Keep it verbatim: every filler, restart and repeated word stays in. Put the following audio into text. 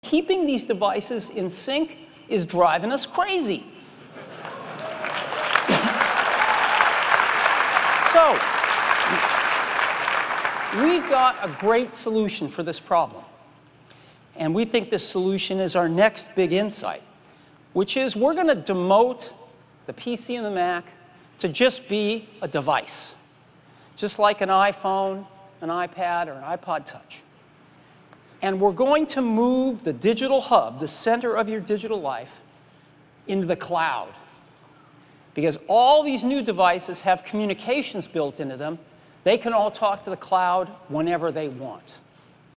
Keeping these devices in sync is driving us crazy. So, we've got a great solution for this problem. And we think this solution is our next big insight, which is we're going to demote the P C and the Mac to just be a device, just like an iPhone, an iPad, or an iPod Touch. And we're going to move the digital hub, the center of your digital life, into the cloud. Because all these new devices have communications built into them. They can all talk to the cloud whenever they want.